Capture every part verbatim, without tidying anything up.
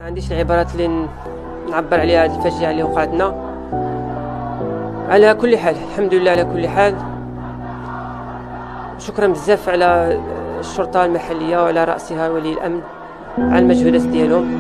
عنديش العبارات اللي نعبر عليها هذه الفاجعه اللي وقعت لنا. على كل حال الحمد لله على كل حال. شكرا بزاف على الشرطه المحليه وعلى راسها ولي الامن على المجهودات ديالهم،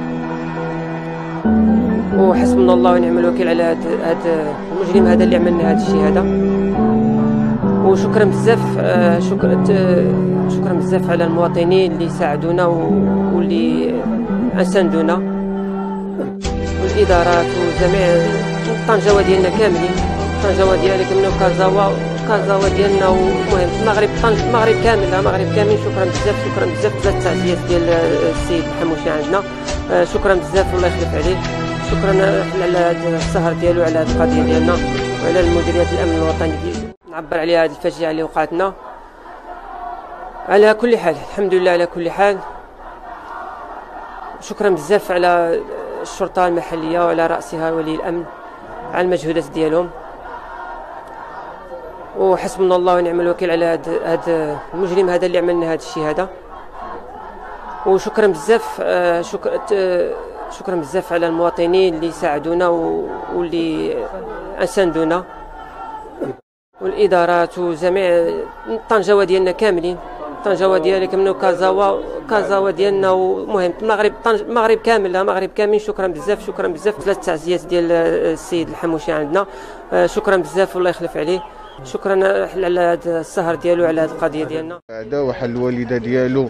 وحسبنا الله ونعم الوكيل على هذا المجرم هذا اللي عملنا هذا الشيء هذا. وشكرا بزاف شكرا شكرا بزاف على المواطنين اللي ساعدونا واللي اساندونا، والادارات وجميع الطنجاوه ديالنا كاملين، الطنجاوه ديالنا كاملين وكازاوا كازاوا ديالنا، ومهم المغرب المغرب كامل المغرب كامل. شكرا بزاف شكرا بزاف بزاف التعزيات ديال السيد الحموشي عندنا. شكرا بزاف والله يخلف عليه. شكرا على هذا السهر ديالو على هذه القضيه ديالنا وعلى المديريه الامن الوطني ديالو نعبر عليها هذه الفاجعه اللي وقعت لنا. على كل حال الحمد لله على كل حال. شكرا بزاف على الشرطه المحليه وعلى راسها ولي الامن على المجهودات ديالهم، وحسبنا الله ونعم الوكيل على هذا المجرم هذا اللي عملنا هذا الشيء هذا. وشكرا بزاف شكرا شكرا بزاف على المواطنين اللي ساعدونا واللي اساندونا، والادارات وجميع الطنجاوه ديالنا كاملين، الطنجاوه ديالنا كاملين وكازاوا كازاوا ديالنا، ومهم المغرب المغرب كامل المغرب كامل. شكرا بزاف شكرا بزاف ثلاث تعزيات ديال السيد الحموشي عندنا. شكرا بزاف والله يخلف عليه. شكرا على هذا السهر ديالو على هذه القضيه ديالنا. هذا واحد الوالده ديالو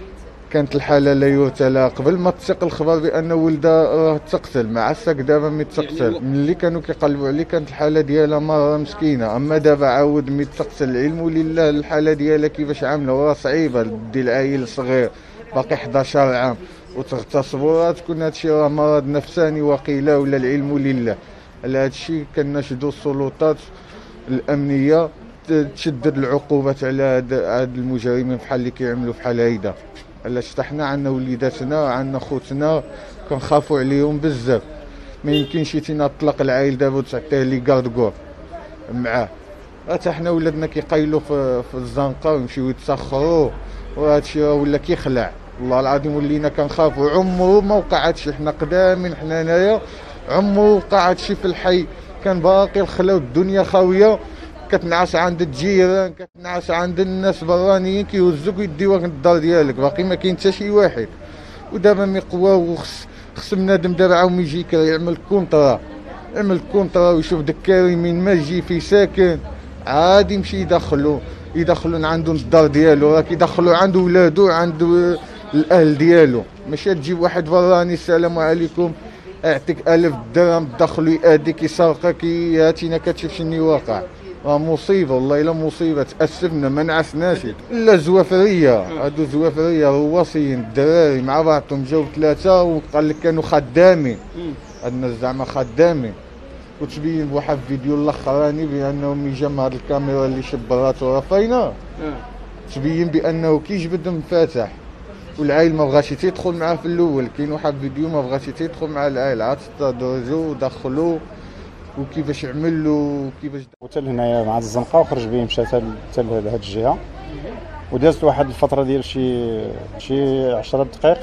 كانت الحاله لا يرثى لها، قبل ما تسيق الخبر بان ولدها راه تقتل، مع الساك دابا مي تقتل. ملي كانوا كيقلبوا عليه كانت الحاله ديالها مره مسكينه، اما دابا عاود مي تقتل. العلم لله الحاله ديالها كيفاش عامله، وراه صعيبه دي العيل صغير باقي أحد عشر عام وتغتصبوا، راه تكون هادشي راه مرض نفساني وقيله، ولا العلم لله. على هادشي كنشدوا السلطات الامنيه تشدد العقوبات على هاد المجرمين بحال اللي كيعملوا بحال هيدا. علاش حنا عندنا وليداتنا عندنا خوتنا كنخافوا عليهم بزاف. ما يمكنش يتينا تطلق العائل دابا وتعطيه لي كاردكور معاه. حتى حنا ولادنا كيقايلوا في, في الزنقه ويمشيو يتسخروا، وهذا الشيء راه ولا كيخلع. والله العظيم ولينا كنخافوا. عمره ما وقع هادشي، حنا قدامين حنا هنايا عمره وقع هادشي في الحي. كان باقي الخلا والدنيا خاويه، كتنعس عند الجيران، كتنعس عند الناس برانيين كيهزوك ويديوك للدار ديالك، باقي ما كاين حتى شي واحد. ودابا مي قواو خص خص بنادم دابا عاود يجي يعمل كونطرا يعمل كونطرا ويشوف دكاري من ما يجي في ساكن عادي يمشي يدخلو يدخلو عندو الدار ديالو، راه كيدخلو عنده ولادو عنده الاهل ديالو. ماشي تجيب واحد براني السلام عليكم اعطيك ألف درهم دخلو يأديك يسرقك هاتينا كتشوف شنو واقع. راه مصيبه والله الا مصيبه. تاسفنا ما نعسناش. لا زوافريه هادو زوافريه رواسيين الدراري مع بعضهم جاو ثلاثه وقال لك كانوا خدامين. هاد الناس زعما خدامين. وتبين بواحد الفيديو الاخراني بانهم جا مع هاد الكاميرا اللي شبراتو راه فاينه، تبين بانه كيجبد مفاتح والعائل ما بغاش يدخل معاه في الاول. كاين واحد الفيديو ما بغاش يدخل مع العائل، عاد درجو ودخلوا وكيفاش عملوا وكيفاش حتى لهنايا مع الزنقه وخرج به مشى حتى لهاد الجهه، ودازت واحد الفتره ديال شي شي عشرة دقائق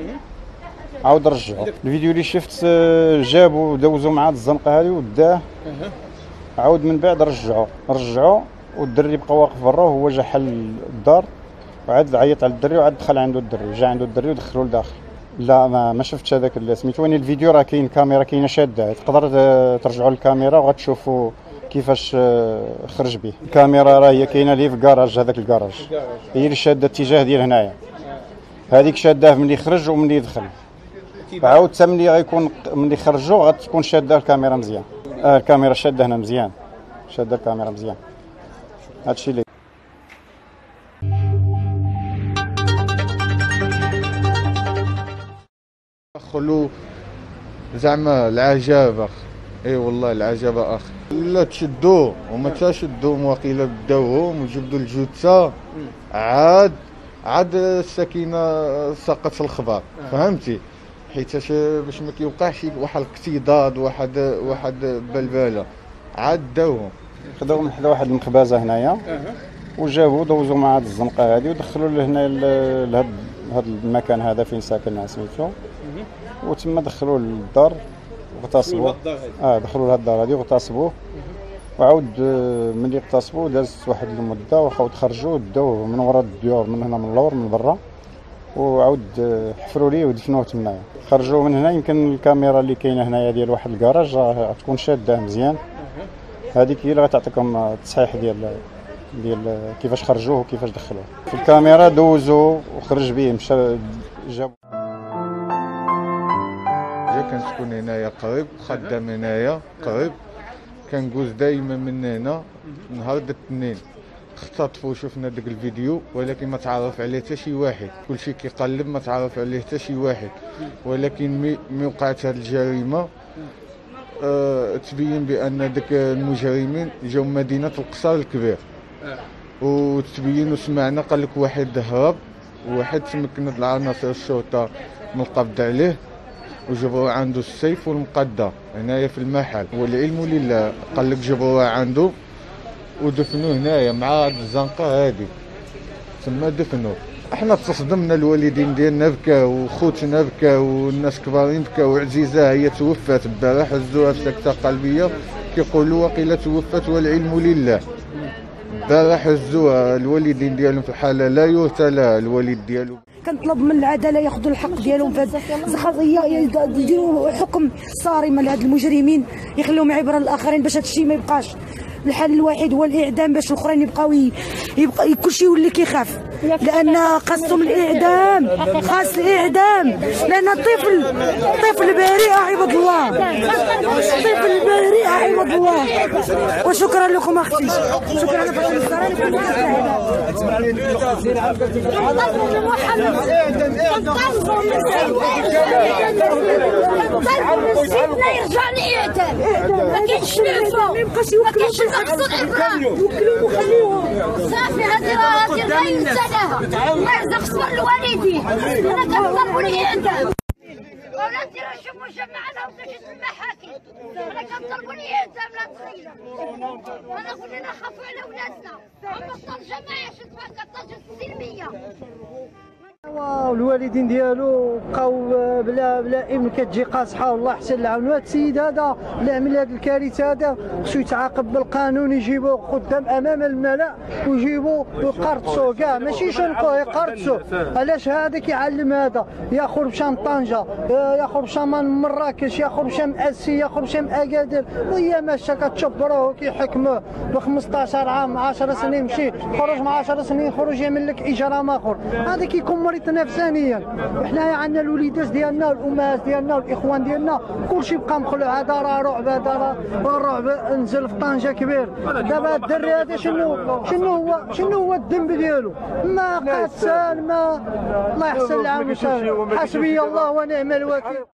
عاود رجعوا. الفيديو اللي شفت جابوا دوزوا مع الزنقه هذه وداه، عاود من بعد رجعوا رجعوا والدري بقى واقف برا وهو جا حل الدار وعاد عيط على الدري وعاد دخل عنده الدري، جا عنده الدري ودخلوه لداخل. لا ما ما شفتش هذاك اللي سميتو. وين الفيديو راه كاين كاميرا كاينه شاده، تقدر ترجعوا للكاميرا وغتشوفوا كيفاش خرج به. الكاميرا راه هي كاينه لي في كراج، هذاك الكراج هي اللي شاده الاتجاه ديال هنايا، هذيك شاداه ملي خرج وملي دخل. عاود حتى ملي غيكون ملي خرجوا غتكون شاده الكاميرا مزيان. آه الكاميرا شاده هنا مزيان، شاده الكاميرا مزيان. هادشي اللي دخلوا زعما العجابه. اي والله العجبه اخي. لا تشدوه وما تشدوهم واقيلا بداوهم وجبدوا الجثه. عاد عاد السكينه سقط الخبر فهمتي، حيت باش ما كيوقعش واحد الاكتضاد واحد واحد بلبله. عاد داوهم خداو من حدا واحد المخبازه هنايا وجابوا دوزوا مع هاد الزنقه هذه ودخلوا لهنا لهاد هاد المكان هذا فين ساكن سميتو. وتما دخلوه للدار واغتصبوه. اه دخلوا لهاد الدار هادي واغتصبوه، وعاود ملي اغتصبوه دازت واحد المده وعاود خرجوه داوه من وراء الديور من هنا من اللور من برا، وعاود حفروا ليه ودفنوه تمايا. خرجوه من هنا، يمكن الكاميرا اللي كاينه هنايا ديال واحد الكراج راه تكون شاده مزيان، هذيك هي اللي غتعطيكم التصحيح ديال ديال كيفاش خرجوه وكيفاش دخلوه. في الكاميرا دوزوه وخرج به مشى جاب. جا كنسكن هنايا قريب، خدام هنايا قريب، كنجوز دائما من هنا. نهار الاثنين اختطفوا، شفنا داك الفيديو، ولكن ما تعرف عليه حتى شي واحد، كلشي كيقلب ما تعرف عليه حتى شي واحد. ولكن مي, مي وقعت هذه الجريمه أه تبين بان داك المجرمين جاو من مدينه القصر الكبير، وتبين وسمعنا قال لك واحد هرب، وواحد تمكنت العناصر الشرطه من القبض عليه وجبروه عنده السيف والمقدة هنايا في المحل، والعلم لله. قال لك جبروه عنده ودفنوه هنايا مع هاد الزنقه هادي، تما دفنوه. احنا تصدمنا، الوالدين ديالنا بكاو وخوتنا بكاو والناس كبارين بكاو، وعزيزه هي توفات البارح، هزوها في سكته قلبيه كيقولوا واقيلا توفات والعلم لله. البارح هزوها الوالدين ديالهم في الحاله لا يرثى لها الوالد ديالو. كنطلب من العداله ياخذوا الحق ديالهم في هذه القضيه، يديروا حكم صارم لهاد المجرمين، يخليهم عبره للاخرين باش هذا الشيء ما يبقاش. الحل الوحيد هو الاعدام باش الاخرين يبقاو يبقى كلشي يولي كيخاف، لان خاصهم الاعدام، خاص الاعدام، لان الطفل طفل بريء عباد الله، طفل بريء عباد الله. وشكرا لكم اختي، شكرا لكم. لا يرجع لإعدام، ما كاينش العفو، ما كاينش الأقصى الإكرام، صافي. هذه راه هذه لا ينسى لها، الله يرزق صبر الوالدين. أنا كنطلبوا الإعدام. ولادي راه شوفوا جمعنا وكاش المحاكم، أنا كنطلبوا الإعدام. لا تخيلوا، أنا قلنا نخافوا على ولادنا، أما الطنجة ما عادش تبقى الطنجة السلمية. والوالدين ديالو بقاو بلا بلا ابن كتجي قاصحه، والله حسن العون. هذا السيد هذا اللي عمل هذه الكارثه هذا خصو يتعاقب بالقانون، يجيبوه قدام امام الملأ ويجيبوه ويقرطسوه كاع، ماشي شنقوه يقرطسوه. علاش هذا كيعلم هذا ياخذ مشى طنجه، ياخذ مشى من مراكش، ياخذ مشى من اسي، ياخذ مشى من اكادير، وهي ماشيه كتشبروه كيحكموه ب خمسطاش عام عشر سنين، مشي خرج مع عشر سنين خرج يعمل لك اجرام اخر. هذا كيكون مريض نفسانيا. وحنايا عندنا الوليدات ديالنا والامهات ديالنا والاخوان ديالنا كلشي بقى مخلوع. هذا راه رعب، هذا راه الرعب نزل في طنجه كبير. دابا الدري هذا شنو شنو هو شنو هو الذنب ديالو؟ ما قتل، ما الله يحسن العون. حسبي الله ونعم الوكيل.